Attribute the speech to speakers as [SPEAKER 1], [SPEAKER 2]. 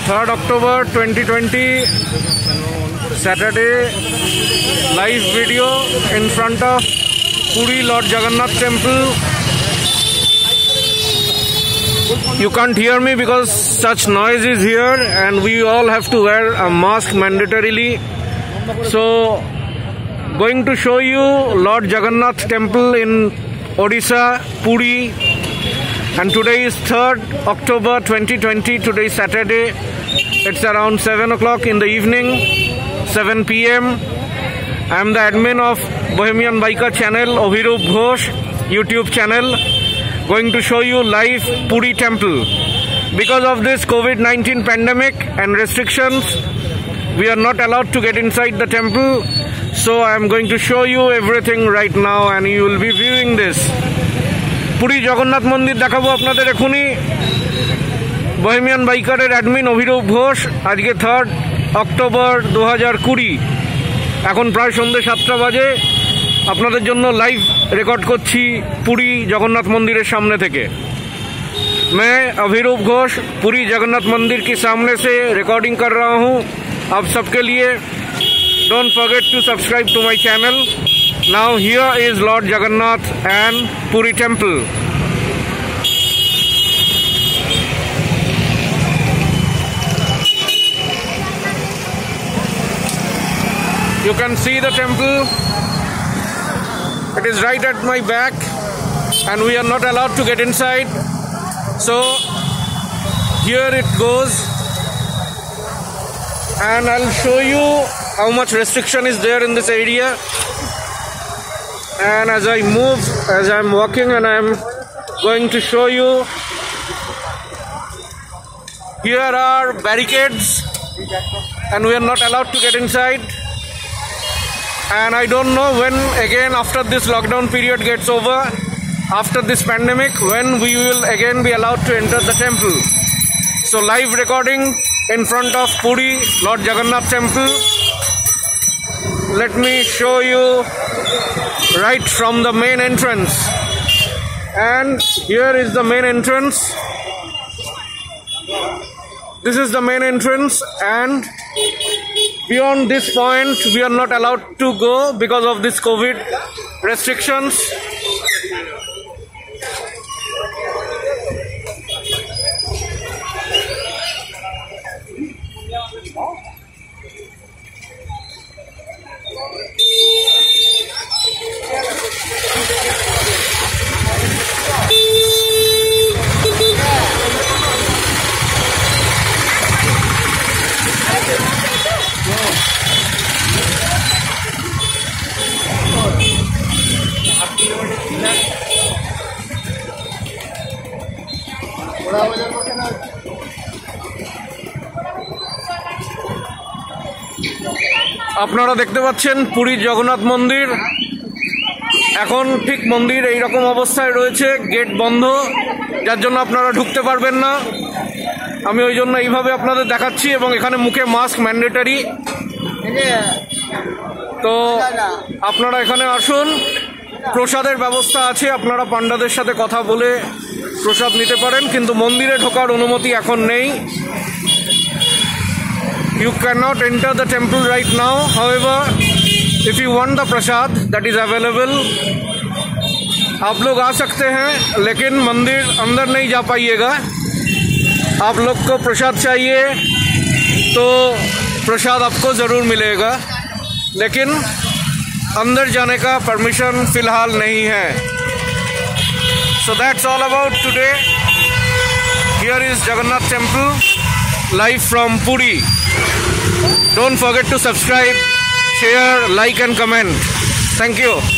[SPEAKER 1] 3rd October 2020, Saturday, live video in front of Puri Lord Jagannath Temple. You can't hear me because such noise is here and we all have to wear a mask mandatorily. So, going to show you Lord Jagannath Temple in Odisha, Puri. And today is 3rd October 2020, today is Saturday. It's around 7 o'clock in the evening, 7 p.m. I am the admin of Bohemian Biker channel, Abhirup Ghosh YouTube channel, going to show you live Puri Temple. Because of this COVID-19 pandemic and restrictions, we are not allowed to get inside the temple. So I am going to show you everything right now and you will be viewing this. Puri Jagannath মন্দির দেখাবো আপনাদের এখনই। Bohemian বাইকারের admin Abhirup Ghosh. আজকে 3rd October 2020, এখন প্রায় সন্ধ্যে 7টা বাজে। আপনাদের জন্য লাইভ রেকর্ড করছি পুরী জগন্নাথ মন্দিরের সামনে থেকে। मैं अभिरूप घोष पुरी जगन्नाथ मंदिर के सामने से रिकॉर्डिंग कर रहा हूं आप सबके लिए। Don't forget to subscribe to my channel. Now here is Lord Jagannath and Puri Temple. You can see the temple. It is right at my back and we are not allowed to get inside. So here it goes and I'll show you how much restriction is there in this area. And as I move, as I'm walking and I'm going to show you, here are barricades and we are not allowed to get inside. And I don't know when again after this lockdown period gets over, after this pandemic, when we will again be allowed to enter the temple. So live recording in front of Puri Lord Jagannath Temple. Let me show you right from the main entrance. And here is the main entrance. This is the main entrance and beyond this point we are not allowed to go because of this COVID restrictions. আপনারা দেখতে পাচ্ছেন পুরী জগন্নাথ মন্দির এখন ঠিক মন্দির এই রকম অবস্থায় রয়েছে, গেট বন্ধ, যার জন্য আপনারা ঢুকতে পারবেন না। আমি ওই জন্য এইভাবে আপনাদের দেখাচ্ছি এবং এখানে মুখে মাস্ক ম্যান্ডেটরি। তো আপনারা এখানে আসুন, প্রসাদের ব্যবস্থা আছে, আপনারা পান্ডাদের সাথে কথা বলে প্রসাদ নিতে পারেন, কিন্তু মন্দিরে ঢোকার অনুমতি এখন নেই। You cannot enter the temple right now. However, if you want the prasad that is available, आप लोग आ सकते हैं, लेकिन मंदिर अंदर नहीं जा पाइएगा। आप लोग को प्रसाद चाहिए तो प्रसाद आपको ज़रूर मिलेगा, लेकिन अंदर जाने का परमिशन फ़िलहाल नहीं है। So that's all about today. Here is Jagannath Temple live from Puri. Don't forget to subscribe, share, like and comment. Thank you.